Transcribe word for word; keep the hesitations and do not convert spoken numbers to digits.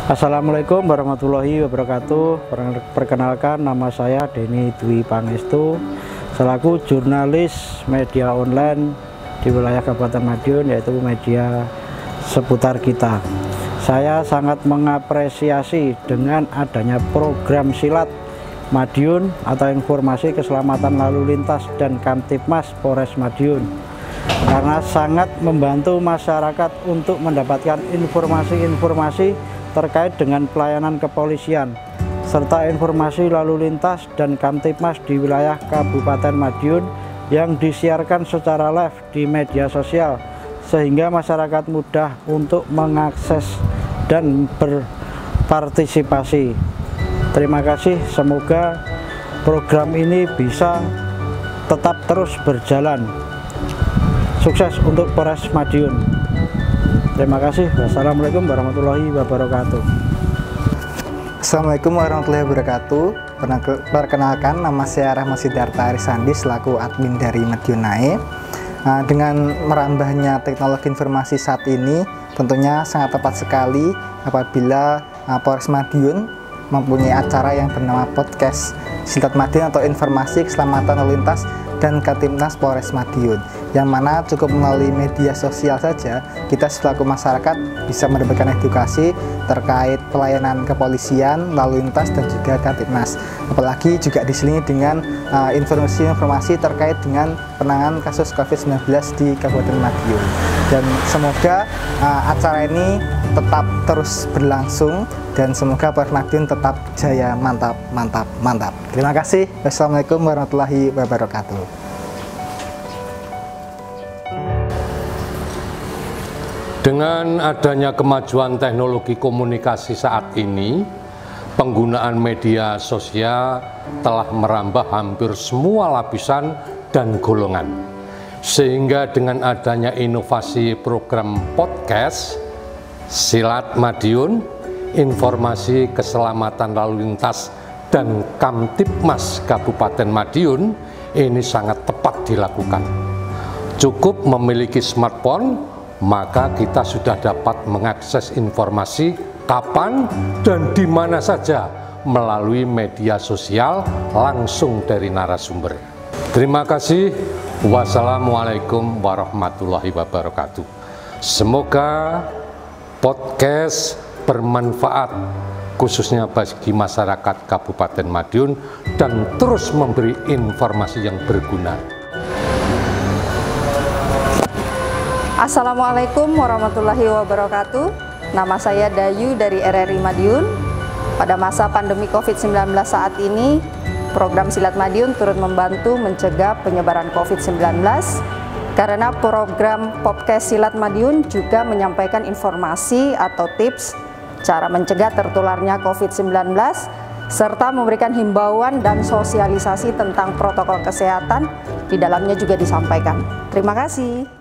Assalamualaikum warahmatullahi wabarakatuh. Perkenalkan, nama saya Denny Dwi Pangestu selaku jurnalis media online di wilayah Kabupaten Madiun, yaitu media seputar kita. Saya sangat mengapresiasi dengan adanya program Silat Madiun atau informasi keselamatan lalu lintas dan Kamtibmas Polres Madiun, karena sangat membantu masyarakat untuk mendapatkan informasi-informasi terkait dengan pelayanan kepolisian serta informasi lalu lintas dan Kamtibmas di wilayah Kabupaten Madiun yang disiarkan secara live di media sosial, sehingga masyarakat mudah untuk mengakses dan berpartisipasi. Terima kasih, semoga program ini bisa tetap terus berjalan. Sukses untuk Polres Madiun. Terima kasih. Wassalamualaikum warahmatullahi wabarakatuh. Assalamualaikum warahmatullahi wabarakatuh. Perkenalkan, nama saya Rahmat Sidarta Arisandi selaku admin dari Madiunae. Dengan merambahnya teknologi informasi saat ini, tentunya sangat tepat sekali apabila Polres Madiun mempunyai acara yang bernama podcast Silat Madiun atau informasi keselamatan lalu lintas dan Kamtibmas Polres Madiun, yang mana cukup melalui media sosial saja kita selaku masyarakat bisa mendapatkan edukasi terkait pelayanan kepolisian, lalu lintas dan juga Kamtibmas. Apalagi juga diselingi dengan informasi-informasi uh, terkait dengan penanganan kasus COVID sembilan belas di Kabupaten Madiun. Dan semoga uh, acara ini tetap terus berlangsung dan semoga Polres Madiun tetap jaya. Mantap, mantap, mantap. Terima kasih. Wassalamualaikum warahmatullahi wabarakatuh. Dengan adanya kemajuan teknologi komunikasi saat ini, penggunaan media sosial telah merambah hampir semua lapisan dan golongan. Sehingga dengan adanya inovasi program podcast Silat Madiun, informasi keselamatan lalu lintas dan Kamtibmas Kabupaten Madiun, ini sangat tepat dilakukan. Cukup memiliki smartphone, maka kita sudah dapat mengakses informasi kapan dan di mana saja melalui media sosial langsung dari narasumber. Terima kasih. Wassalamualaikum warahmatullahi wabarakatuh. Semoga podcast bermanfaat khususnya bagi masyarakat Kabupaten Madiun dan terus memberi informasi yang berguna. Assalamualaikum warahmatullahi wabarakatuh. Nama saya Dayu dari R R I Madiun. Pada masa pandemi COVID sembilan belas saat ini, program Silat Madiun turut membantu mencegah penyebaran COVID sembilan belas, karena program podcast Silat Madiun juga menyampaikan informasi atau tips cara mencegah tertularnya COVID sembilan belas, serta memberikan himbauan dan sosialisasi tentang protokol kesehatan. Di dalamnya juga disampaikan. Terima kasih.